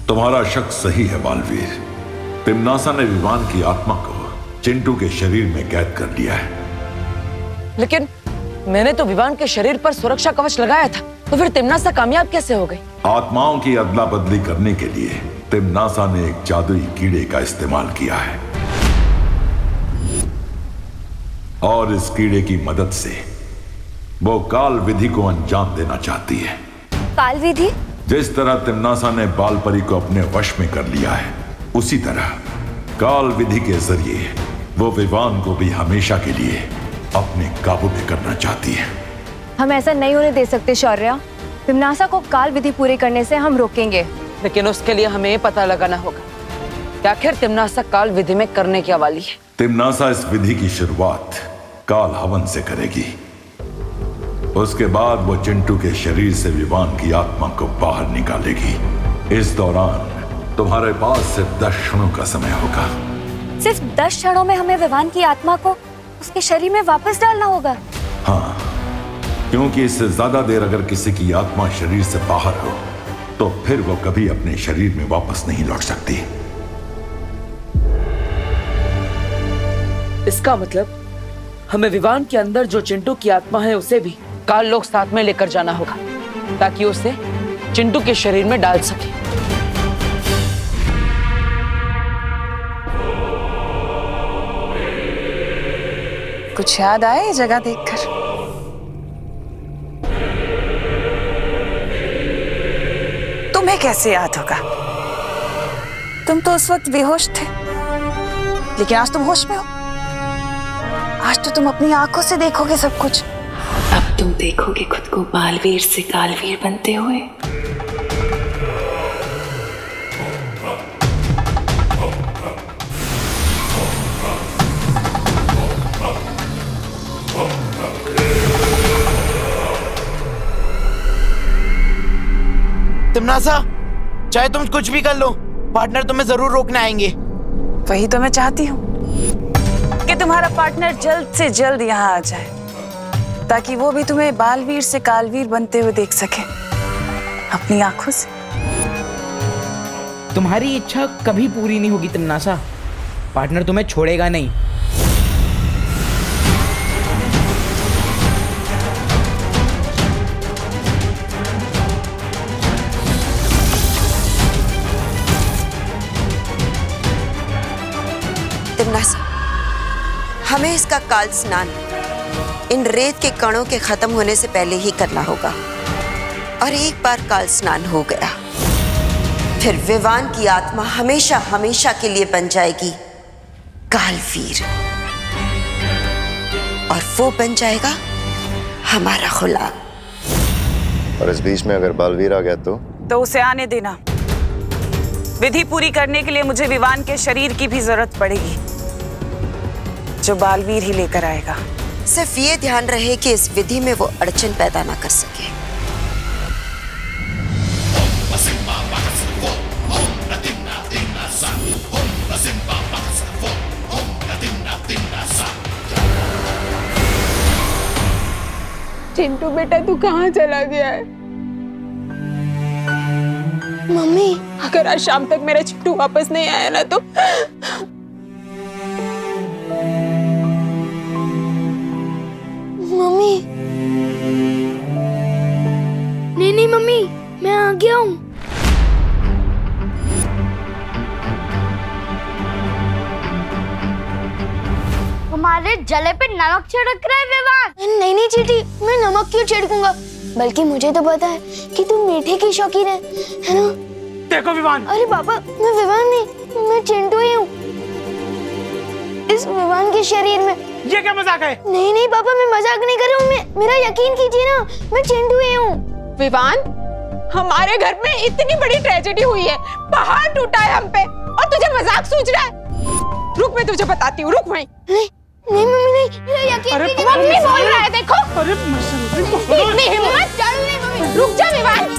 तुम्हारा शक सही है बालवीर। तिम्नासा ने विवान की आत्मा को चिंटू के शरीर में कैद कर लिया है। लेकिन मैंने तो विवान के शरीर पर सुरक्षा कवच लगाया था, तो फिर तिम्नासा कामयाब कैसे हो गई? आत्माओं की अदला बदली करने के लिए तिम्नासा ने एक जादुई कीड़े का इस्तेमाल किया है और इस कीड़े की मदद से वो काल विधि को अंजाम देना चाहती है। काल विधि? जिस तरह तिम्नासा ने बालपरी को अपने वश में कर लिया है, उसी तरह काल विधि के जरिए वो विवान को भी हमेशा के लिए अपने काबू में करना चाहती है। हम ऐसा नहीं होने दे सकते शौर्या। तिम्नासा को काल विधि पूरी करने से हम रोकेंगे। लेकिन उसके लिए हमें पता लगाना होगा कि आखिर तिम्नासा काल विधि में करने क्या वाली है। तिम्नासा इस विधि की शुरुआत काल हवन से करेगी। उसके बाद वो चिंटू के शरीर से विवान की आत्मा को बाहर निकालेगी। इस दौरान तुम्हारे पास सिर्फ 10 क्षणों का समय होगा। सिर्फ 10 क्षणों में हमें विवान की आत्मा को उसके शरीर में वापस डालना होगा? हाँ, क्योंकि इससे ज्यादा देर अगर किसी की आत्मा शरीर से बाहर हो तो फिर वो कभी अपने शरीर में वापस नहीं लौट सकती। इसका मतलब हमें विवान के अंदर जो चिंटू की आत्मा है उसे भी काल लोक साथ में लेकर जाना होगा ताकि उसे चिंटू के शरीर में डाल सके। कुछ याद आए ये जगह देखकर? तुम्हें कैसे याद होगा? तुम तो उस वक्त बेहोश थे, लेकिन आज तुम होश में हो। आज तो तुम अपनी आंखों से देखोगे सब कुछ। अब तुम देखोगे खुद को बालवीर से कालवीर बनते हुए। तिम्नासा, चाहे तुम कुछ भी कर लो, पार्टनर तुम्हें जरूर रोकने आएंगे। वही तो मैं चाहती हूँ कि तुम्हारा पार्टनर जल्द से जल्द यहाँ आ जाए, ताकि वो भी तुम्हें बालवीर से कालवीर बनते हुए देख सके अपनी आंखों से। तुम्हारी इच्छा कभी पूरी नहीं होगी तिम्नासा। पार्टनर तुम्हें छोड़ेगा नहीं। तिम्नासा, हमें इसका काल स्नान इन रेत के कणों के खत्म होने से पहले ही करना होगा। और एक बार काल स्नान हो गया, फिर विवान की आत्मा हमेशा हमेशा के लिए बन जाएगी कालवीर, और वो बन जाएगा हमारा गुलाम। और इस बीच में अगर बालवीर आ गया तो उसे आने देना। विधि पूरी करने के लिए मुझे विवान के शरीर की भी जरूरत पड़ेगी, जो बालवीर ही लेकर आएगा। सिर्फ ये ध्यान रहे कि इस विधि में वो अड़चन पैदा ना कर सके। चिंटू बेटा, तू कहाँ चला गया है? मम्मी, अगर आज शाम तक मेरा चिंटू वापस नहीं आया ना तो मम्मी। नहीं मम्मी, मैं आ गया हूँ। हमारे जले पे नमक छिड़क रहा है विवान। नहीं चीटी, मैं नमक क्यों छिड़कूंगा? बल्कि मुझे तो पता है कि तुम मीठे की शौकीन है ना? देखो विवान। अरे पापा, मैं विवान नहीं, मैं चिंटू ही हूँ। इस विवान के शरीर में। ये क्या मजाक है? नहीं पापा, मैं मजाक नहीं कर रहा हूँ। मेरा यकीन कीजिए ना, मैं चिंटू ही हूँ। विवान, हमारे घर में इतनी बड़ी ट्रेजेडी हुई है, पहाड़ टूटा है हम पे, और तुझे मजाक सूझ रहा है? रुक, मैं तुझे बताती हूँ, रुक वहीं। नहीं मम्मी, नहीं, मेरा यकीन कीजिए। मम्मी बोल रहा है, देखो। अरे इतनी हिम्मत, रुक जा विवान।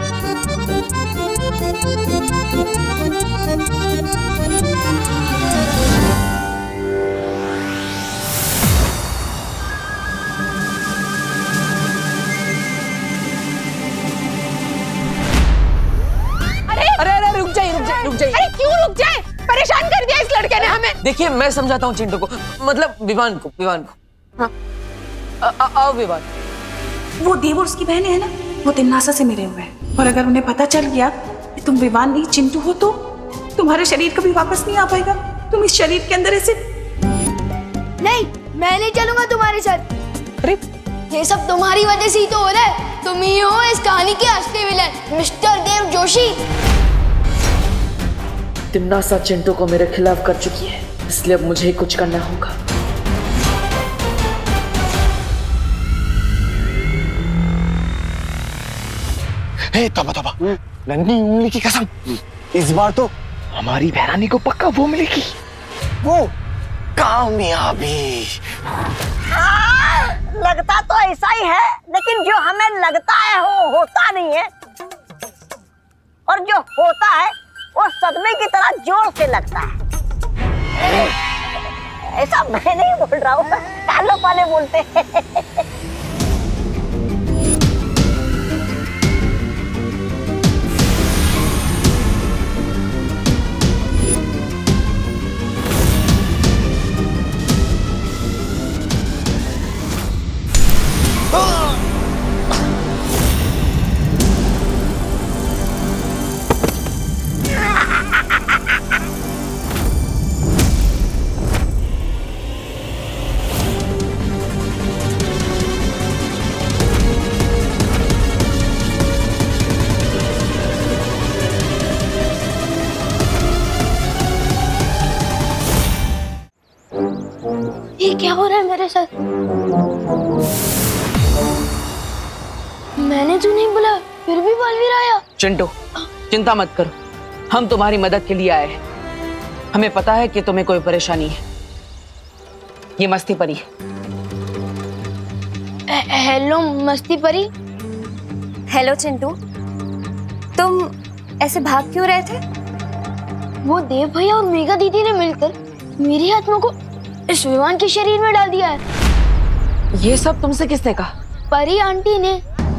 देखिए मैं समझाता हूँ चिंटू को, मतलब विवान को। हाँ आओ विवान। वो देव और उसकी बहन है ना, वो तिन्नासा से मिले हुए हैं, और अगर उन्हें पता चल गया कि तुम विवान नहीं चिंटू हो तो तुम्हारा शरीर कभी वापस नहीं आ पाएगा। तुम इस शरीर के अंदर ऐसे नहीं, मैं नहीं चलूंगा तुम्हारे साथ। अरे ये सब तुम्हारी वजह से ही तो हो रहा है। तुम ही हो इस कहानी के असली विलन, मिस्टर देव जोशी। तिन्नासा चिंटू को मेरे खिलाफ कर चुकी है, इसलिए अब मुझे ही कुछ करना होगा। हे तोबा नन्ही उंगली की कसम, इस बार तो हमारी बहरानी को पक्का वो मिलेगी, वो कामयाबी। लगता तो ऐसा ही है, लेकिन जो हमें लगता है वो होता नहीं है, और जो होता है वो सदमे की तरह जोर से लगता है। ऐसा मैं नहीं बोल रहा हूँ, कालो पाले बोलते हैं। ये क्या हो रहा है मेरे साथ? मैंने तो नहीं बोला, फिर भी बालवीर आया। चिंटू चिंता मत करो, हम तुम्हारी मदद के लिए आए हैं। हमें पता है कि तुम्हें कोई परेशानी है। ये मस्ती परी है। हेलो मस्ती परी। हेलो चिंटू, तुम ऐसे भाग क्यों रहे थे? वो देव भैया और मेघा दीदी ने मिलकर मेरी आत्मा को इस विमान के शरीर में डाल दिया है। ये सब तुमसे किसने कहा? परी आंटी ने।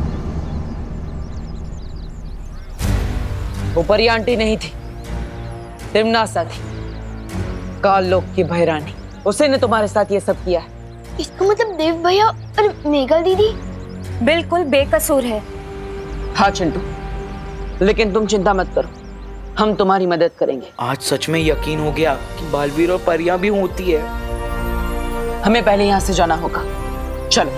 वो परी आंटी नहीं थी, तिम्नासा थी, काल लोक की बहरानी। उसी ने तुम्हारे साथ ये सब किया है। इसका मतलब देव भैया और मेघा दीदी बिल्कुल बेकसूर है। हाँ चिंटू, लेकिन तुम चिंता मत करो, हम तुम्हारी मदद करेंगे। आज सच में यकीन हो गया कि बालवीर और परियां भी होती है। हमें पहले यहां से जाना होगा, चलो।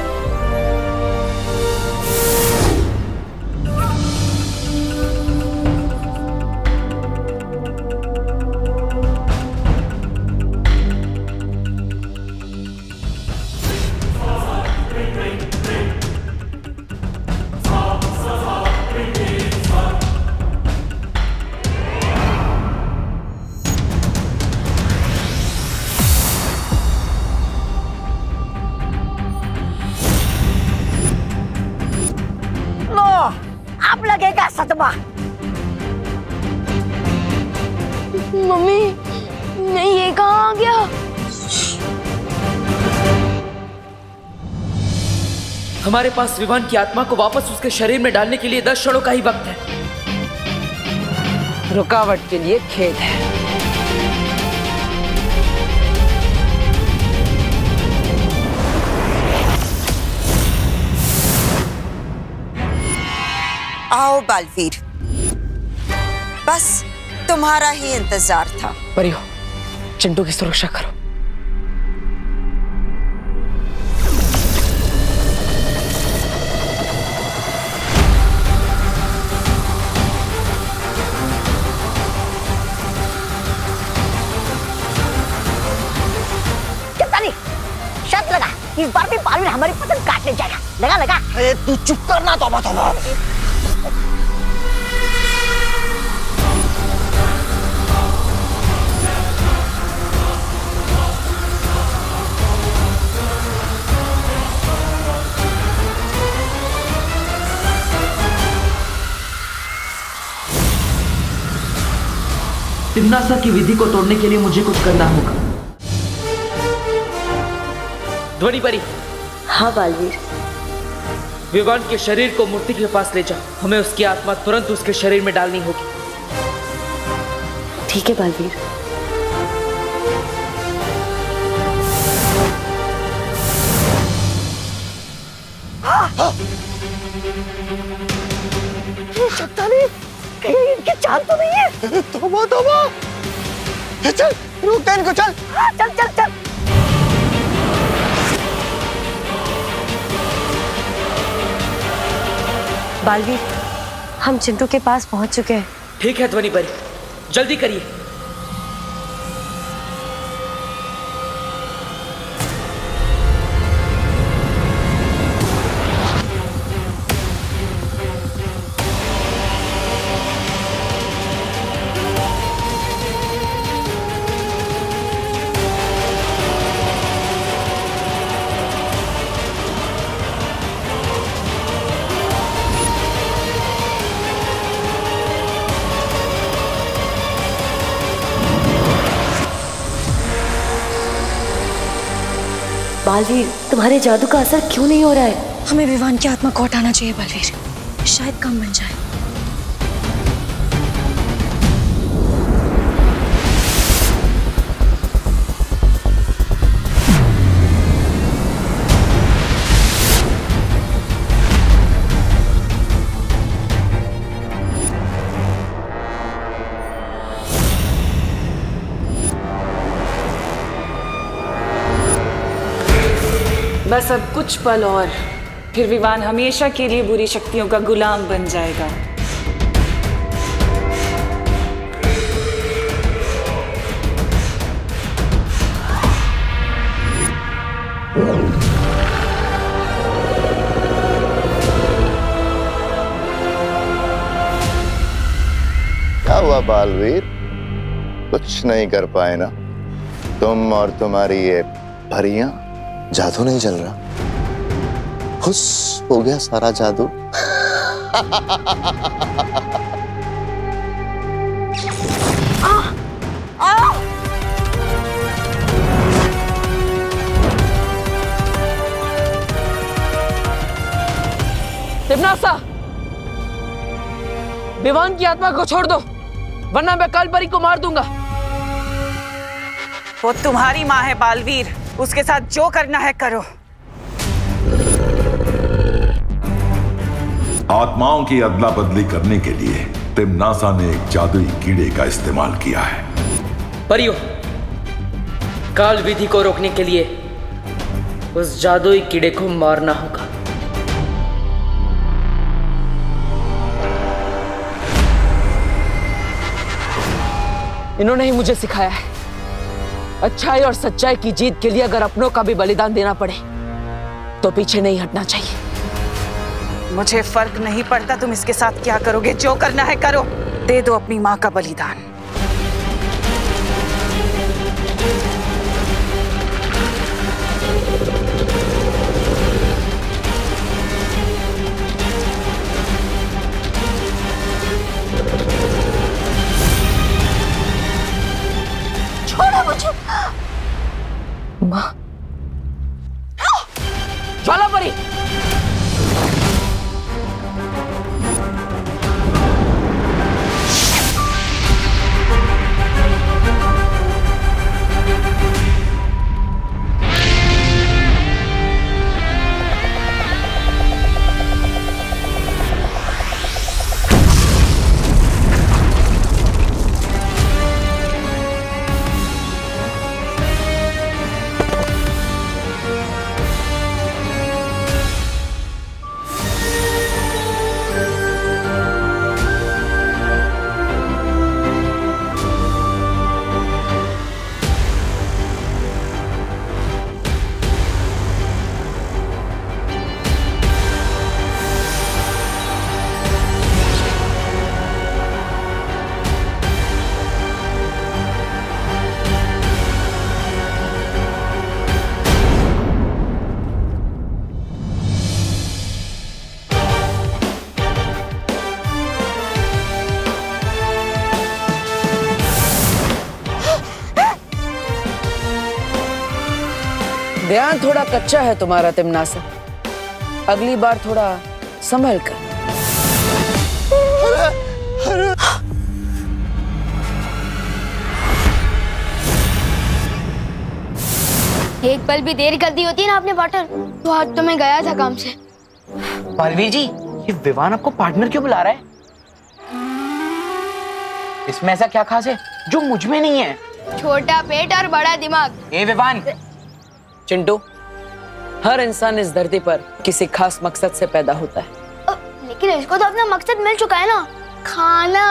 अब लगेगा सदमा। मम्मी, मैं ये कहाँ आ गया? हमारे पास विमान की आत्मा को वापस उसके शरीर में डालने के लिए 10 क्षणों का ही वक्त है। रुकावट के लिए खेद है। आओ बालवीर, बस तुम्हारा ही इंतजार था। परियो, चिंटू की सुरक्षा करो। कितना नहीं, शर्त लगा, इस बार भी बालवीर हमारी पतंग काटने जाएगा। लगा लगा। तू चुप करना तोबा तोबा। तिम्नासा की विधि को तोड़ने के लिए मुझे कुछ करना होगा। ध्वनि परी। हाँ बालवीर। विवान के शरीर को मूर्ति के पास ले जाओ, हमें उसकी आत्मा तुरंत उसके शरीर में डालनी होगी। ठीक है बालवीर। चट्टानी कहीं इनकी चाल तो नहीं है? तौबा तौबा। चल रुक दे इनको, चल। हाँ, चल चल चल। बालवीर, हम चिंटू के पास पहुंच चुके हैं। ठीक है ध्वनि परी, जल्दी करिए। बालवीर, तुम्हारे जादू का असर क्यों नहीं हो रहा है? हमें विवान की आत्मा को हटाना चाहिए बालवीर, शायद काम बन जाए। बस अब कुछ पल और, फिर विवान हमेशा के लिए बुरी शक्तियों का गुलाम बन जाएगा। क्या हुआ बालवीर, कुछ नहीं कर पाए ना तुम और तुम्हारी ये परियां? जादू नहीं चल रहा, खुश हो गया सारा जादू। तिम्नासा, विवान की आत्मा को छोड़ दो, वरना मैं काल परी को मार दूंगा। वो तुम्हारी माँ है बालवीर, उसके साथ जो करना है करो। आत्माओं की अदला बदली करने के लिए तिम्नासा ने एक जादुई कीड़े का इस्तेमाल किया है। परियों, काल विधि को रोकने के लिए उस जादुई कीड़े को मारना होगा। इन्होंने ही मुझे सिखाया है, अच्छाई और सच्चाई की जीत के लिए अगर अपनों का भी बलिदान देना पड़े तो पीछे नहीं हटना चाहिए। मुझे फर्क नहीं पड़ता तुम इसके साथ क्या करोगे, जो करना है करो। दे दो अपनी माँ का बलिदान। छोड़ो मुझे। माँ, ज्वाला परी, ध्यान थोड़ा कच्चा है तुम्हारा तिम्नासा, अगली बार थोड़ा संभल कर। एक पल भी देर कर दी होती ना आपने पार्टनर, तो आज तो मैं गया था काम से। बालवीर जी, ये विवान आपको पार्टनर क्यों बुला रहा है? इसमें ऐसा क्या खास है जो मुझ में नहीं है? छोटा पेट और बड़ा दिमाग। ए विवान। चिंटू, हर इंसान इस धरती पर किसी खास मकसद से पैदा होता है। लेकिन इसको तो अपना मकसद मिल चुका है ना, खाना।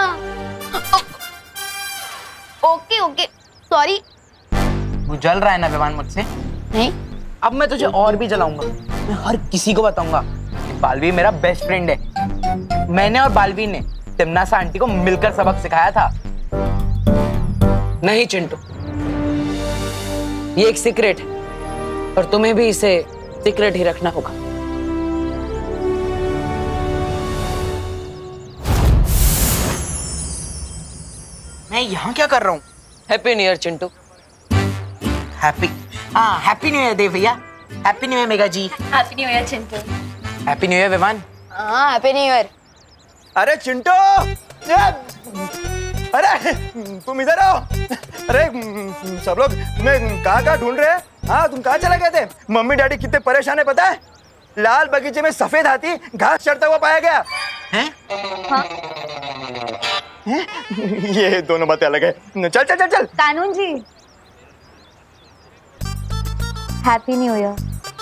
Okay okay, sorry. तू जल रहा है ना विवान मुझसे? नहीं। अब मैं तुझे और भी जलाऊंगा। मैं हर किसी को बताऊंगा कि बालवीर मेरा बेस्ट फ्रेंड है। मैंने और बालवीर ने तिमनासा आंटी को मिलकर सबक सिखाया था। नहीं चिंटू, ये एक सीक्रेट है और तुम्हें भी इसे सीक्रेट ही रखना होगा। मैं यहाँ क्या कर रहा हूँ? Happy new year Chintu. Happy new year Dev भैया। Happy new year Mega ji. Happy new year Chintu. Happy new year Vivaan. हाँ, हैप्पी न्यू ईयर। अरे चिंटू, अरे तुम इधर आओ। अरे सब लोग तुम्हें कहाँ ढूंढ रहे हैं? हाँ, तुम कहाँ चले गए थे? मम्मी डैडी कितने परेशान है पता है? लाल बगीचे में सफेद हाथी घास चढ़ता हुआ पाया गया है। हाँ? ये दोनों बातें अलग है। चल चल चल चल। कानून जी, happy new year.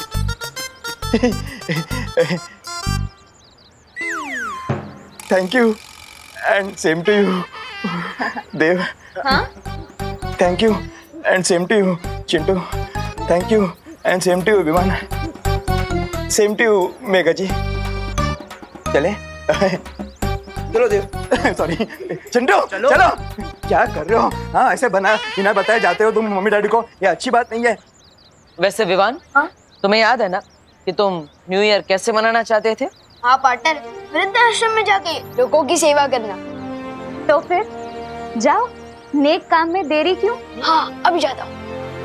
Thank you and same to you Dev. हाँ? Thank you and same to you Chintu. Thank you and same to you Vimaan. Same to you Mega ji. चले चलो देव। सॉरी चिंटू, चलो। क्या कर रहे हो? हाँ, ऐसे बिना बताए जाते हो तुम मम्मी डैडी को, ये अच्छी बात नहीं है। वैसे विवान, तुम्हें याद है ना कि तुम न्यू ईयर कैसे मनाना चाहते थे? हाँ पार्टनर, वृद्धाश्रम में जाके लोगों की सेवा करना। तो फिर जाओ, नेक काम में देरी क्यों? हाँ, अभी जाता हूँ।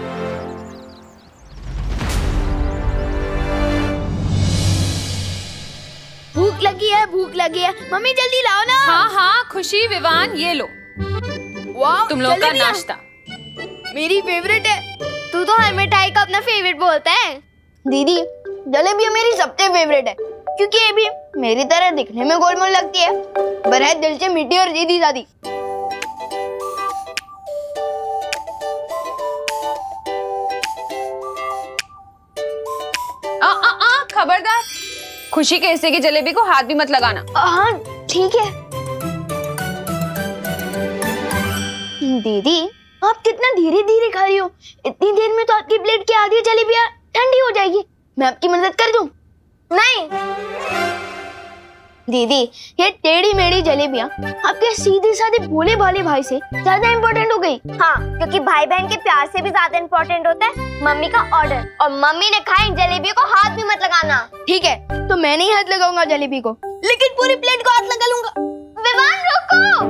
भूख लगी है, भूख लगी है। मम्मी जल्दी लाओ ना। हाँ हाँ खुशी, विवान, ये लो वाह, तुम लोग का नाश्ता। मेरी फेवरेट है। तू तो हर मिठाई का अपना फेवरेट बोलता है। दीदी, जलेबी मेरी सबसे फेवरेट है क्योंकि ये भी मेरी तरह दिखने में गोलमोल लगती है, पर है दिल से मीठी और सीधी सादी। खबरदार, खुशी के हिस्से की जलेबी को हाथ भी मत लगाना। हाँ ठीक है। दीदी, आप कितना धीरे धीरे खा रही हो। इतनी देर में तो आपकी प्लेट की आधी जलेबियां ठंडी हो जाएगी। मैं आपकी मदद कर दूं? नहीं दीदी, ये टेढ़ी मेढ़ी जलेबियां आपके सीधे साधे भोले भाले भाई से ज्यादा इम्पोर्टेंट हो गई। हाँ, क्योंकि भाई बहन के प्यार से भी ज्यादा इम्पोर्टेंट होता है मम्मी का ऑर्डर। और मम्मी ने कहा इन जलेबियों को हाथ भी मत लगाना। ठीक है, तो मैं नहीं हाथ लगाऊंगा जलेबी को, लेकिन पूरी प्लेट को हाथ लगा लूंगा। विवान रुको।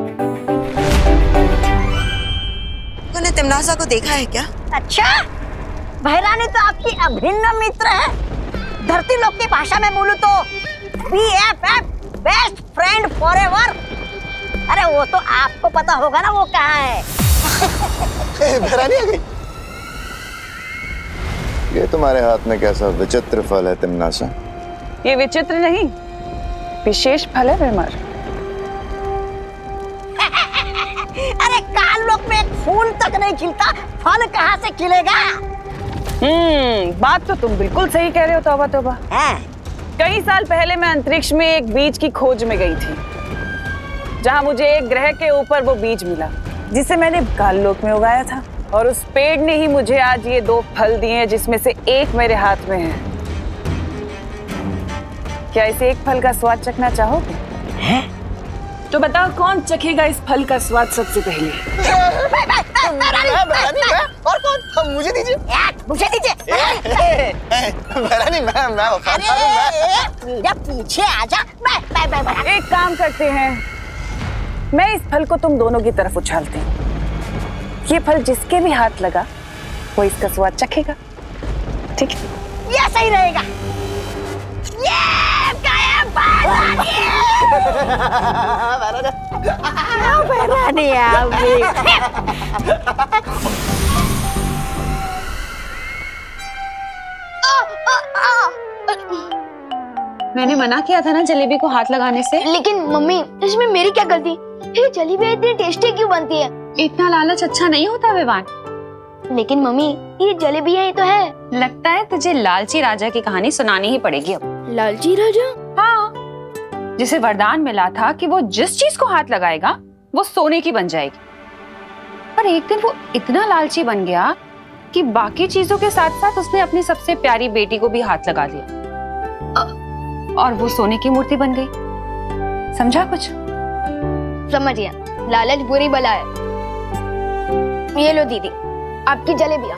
तूने तिमनासा को देखा है क्या? अच्छा, बहरानी तो आपकी अभिन्न मित्र है। धरती लोक की भाषा में बोलूं तो BFF, बेस्ट फ्रेंड फॉरएवर। अरे वो तो आपको पता होगा ना वो कहाँ है। बहरानी आ गई। ये तुम्हारे हाथ में कैसा विचित्र फल है तिमनासा? ये विचित्र नहीं, विशेष फल है भ्रमर। अरे काल लोक में एक फूल तक नहीं खिलता, फल कहाँ से खिलेगा? बात तो तुम बिल्कुल सही कह रहे हो। तौबा तौबा। कई साल पहले मैं अंतरिक्ष में एक बीज की खोज में गई थी, जहां मुझे एक ग्रह के ऊपर वो बीज मिला जिसे मैंने काल लोक में उगाया था। और उस पेड़ ने ही मुझे आज ये 2 फल दिए हैं, जिसमें से एक मेरे हाथ में है। क्या इस एक फल का स्वाद चखना चाहोगे? तो बताओ कौन चखेगा इस फल का स्वाद सबसे पहले? और कौन? मुझे दीजिए। मुझे दीजिए। पीछे आजा। एक काम करते हैं, मैं इस फल को तुम दोनों की तरफ उछालती हूँ। ये फल जिसके भी हाथ लगा वो इसका स्वाद चखेगा। ठीक है? ये सही रहेगा। ये बहरानी मैंने मना किया था ना जलेबी को हाथ लगाने से। लेकिन मम्मी इसमें मेरी क्या गलती? ये जलेबी इतनी टेस्टी क्यों बनती है? इतना लालच अच्छा नहीं होता विवान। लेकिन मम्मी ये जलेबी है, ये तो है। लगता है तुझे लालची राजा की कहानी सुनानी ही पड़ेगी अब। लालची राजा? हाँ, जिसे वरदान मिला था कि वो जिस चीज को हाथ लगाएगा वो सोने की बन जाएगी। पर एक दिन वो इतना लालची बन गया कि बाकी चीजों के साथ साथ उसने अपनी सबसे प्यारी बेटी को भी हाथ लगा दिया और वो सोने की मूर्ति बन गई। समझा कुछ? समझ गया, लालच बुरी बला है। ये लो दीदी आपकी जलेबियां।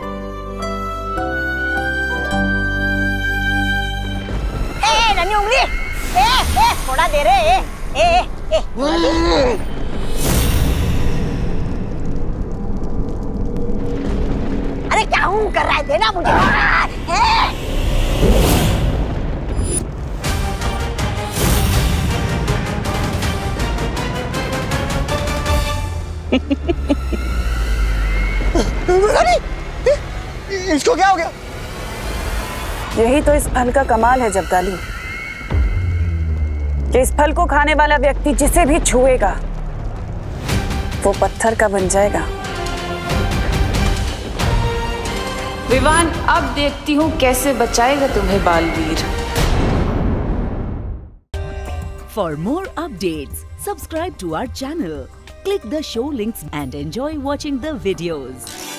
नन्ही उंगली, थोड़ा दे रे। थोड़ा दे। अरे क्या हूँ कर रहा है, देना मुझे। इसको क्या हो गया? यही तो इस फल का कमाल है जब्दाली, कि इस फल को खाने वाला व्यक्ति जिसे भी छुएगा वो पत्थर का बन जाएगा। विवान, अब देखती हूँ कैसे बचाएगा तुम्हें Baalveer. For more updates, subscribe to our channel, click the show links and enjoy watching the videos.